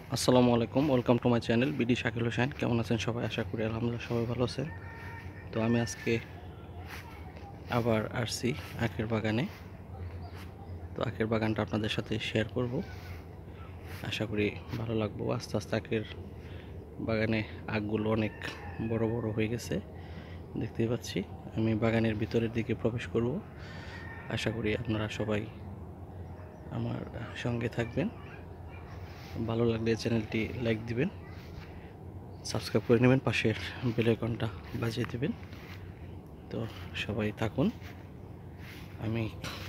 আসসালামুয়ালাইকুম, welcome to my channel BD Shakil Hossain. কেমন আছেন সবাই? আশা করি আলহামদুলিল্লাহ সবাই ভালো আছেন। তো আমি আজকে আবার আসছি আখের বাগানে। তো আখের বাগানটা আপনাদের সাথে শেয়ার করব, আশা করি ভালো লাগবো। আস্তে আস্তে আখের বাগানে আখগুলো অনেক বড় বড় হয়ে গেছে, দেখতেই পাচ্ছি। আমি বাগানের ভিতরের দিকে প্রবেশ করব। আশা করি আপনারা সবাই আমার সঙ্গে থাকবেন। ভালো লাগলে চ্যানেলটি লাইক দিবেন, সাবস্ক্রাইব করে নেবেন, পাশের বেল আইকনটা বাজিয়ে দেবেন। তো সবাই থাকুন, আমি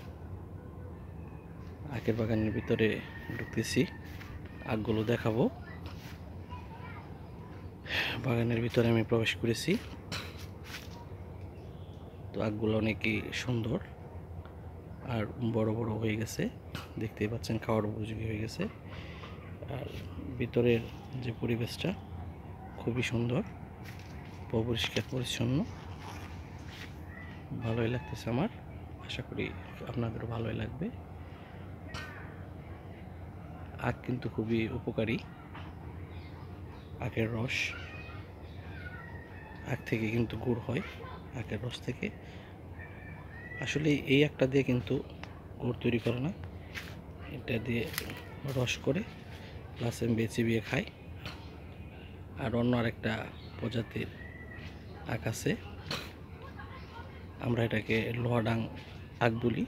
আখের বাগানের ভিতরে ঢুকতেছি, আখগুলো দেখাবো। বাগানের ভিতরে আমি প্রবেশ করেছি। তো আখগুলো অনেকই সুন্দর আর বড় বড় হয়ে গেছে, দেখতেই পাচ্ছেন, খাওয়ার উপযোগী হয়ে গেছে। আর ভিতরের যে পরিবেশটা খুবই সুন্দর, পরিষ্কার পরিচ্ছন্ন, ভালোই লাগতেছে আমার। আশা করি আপনাদেরও ভালোই লাগবে। আখ কিন্তু খুবই উপকারী। আখের রস, আখ থেকে কিন্তু গুড় হয়, আখের রস থেকে। আসলে এই একটা দিয়ে কিন্তু গুড় তৈরি করে না, এটা দিয়ে রস করে প্লাস আমি চিবিয়ে খাই। আর অন্য আরেকটা প্রজাতির আখ আছে, আমরা এটাকে লোহাডাং আখ বলি।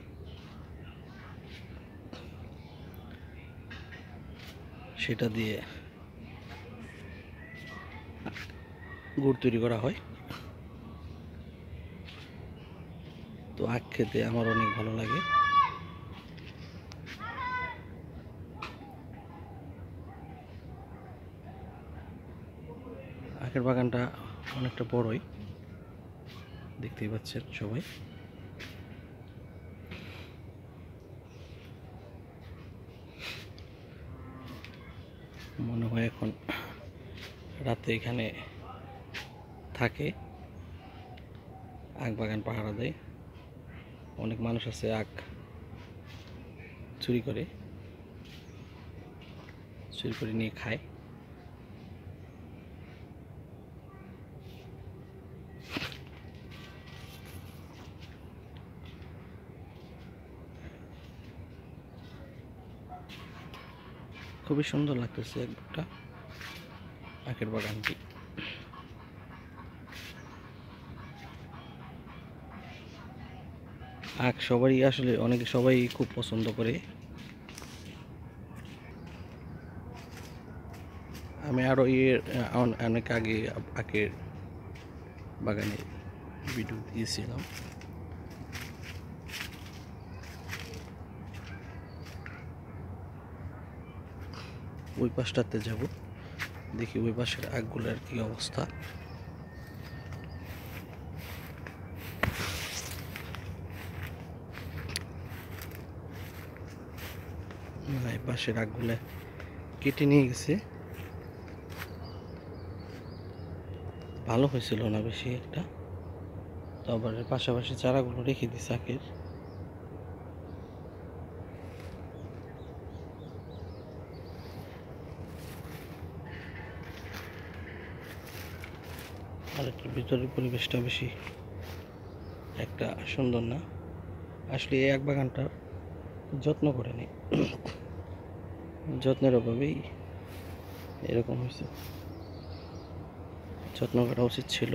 সেটা দিয়ে গুড় তৈরি করা হয়। তো আখ খেতে আমার অনেক ভালো লাগে। আখের বাগানটা অনেকটা বড়ই, দেখতেই পাচ্ছেন সবাই। মনে হয় এখন রাতে এখানে থাকে, আখ বাগান পাহারা দেয়। অনেক মানুষ আছে আখ চুরি করে নিয়ে খায়। খুবই সুন্দর লাগতেছে একটা আখের বাগানটি। আখ সবারই আসলে সবাই খুব পছন্দ করে। আমি আরও অনেক আগে আখের বাগানে ভিডিও দিয়েছিলাম। ওই পাশটাতে যাব, দেখি ওই পাশের আখগুলোর কি অবস্থা। না, এই পাশের আখগুলো কেটে নিয়ে গেছে। ভালো হয়েছিল না বেশি একটা, তো আবার পাশাপাশি চারাগুলো রেখে দিছে আখের। আর একটু ভিতরের পরিবেশটা বেশি একটা সুন্দর না। আসলে এই আখ বাগানটা যত্ন করেনি, যত্নের অভাবেই এরকম হয়েছে। যত্ন করা উচিত ছিল।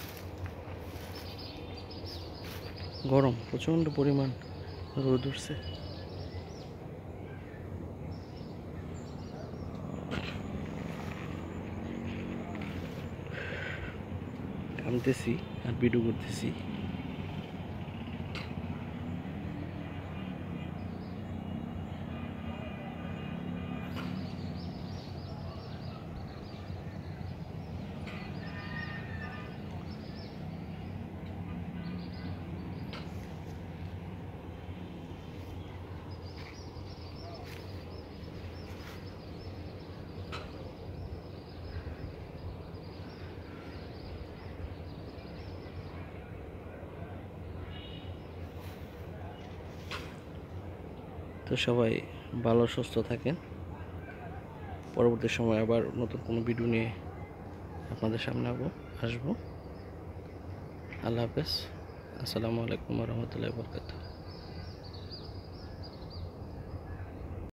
গরম, প্রচণ্ড পরিমাণ রোদ উঠছে। ঘামতেছি আর ভিডিও করতেছি। তো সবাই ভালো সুস্থ থাকেন। পরবর্তী সময় আবার নতুন কোনো ভিডিও নিয়ে আপনাদের সামনে আসবো। আল্লাহ হাফেজ। আসসালামু আলাইকুম ওয়া রাহমাতুল্লাহি ওয়া বারাকাতুহু।